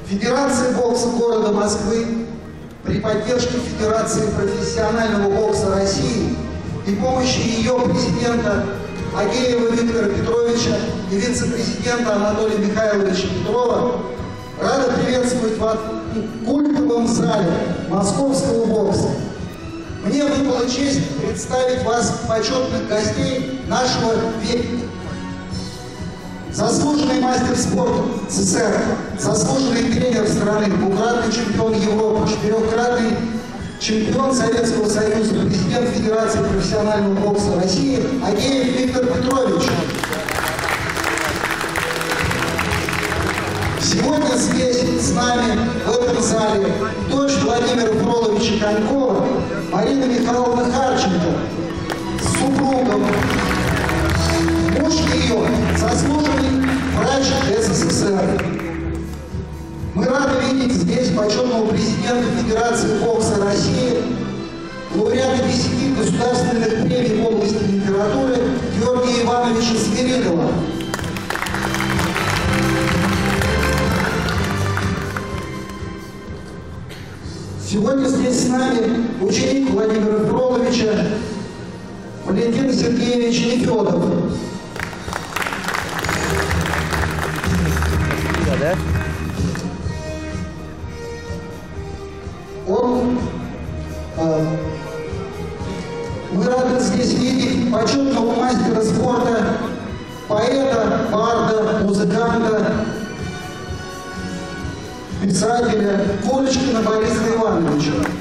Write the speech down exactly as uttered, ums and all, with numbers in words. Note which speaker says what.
Speaker 1: Федерации бокса города Москвы при поддержке Федерации профессионального бокса России и помощи ее президента Агеева Виктора Петровича и вице-президента Анатолия Михайловича Петрова рада приветствовать вас в культовом зале московского бокса. Мне выпала честь представить вас почетных гостей нашего века. Заслуженный мастер спорта СССР, заслуженный тренер страны, двукратный чемпион Европы, четырехкратный чемпион Советского Союза, президент Федерации профессионального бокса России Агеев Виктор Петрович. Сегодня здесь с нами, в этом зале, дочь Владимира Фроловича Конькова, Марина Михайловна Харченко, с супругом. Муж ее заслуженный врач СССР. Мы рады видеть здесь почетного президента Федерации бокса России, лауреата десяти государственных премий в области литературы Георгия Ивановича Свиридова. Сегодня здесь с нами ученик Владимира Фроловича Валентин Сергеевич Нефедов.
Speaker 2: Да?
Speaker 1: Он, э, мы рады здесь видеть почетного мастера спорта, поэта, барда, музыканта, писателя Курочкина Бориса Ивановича.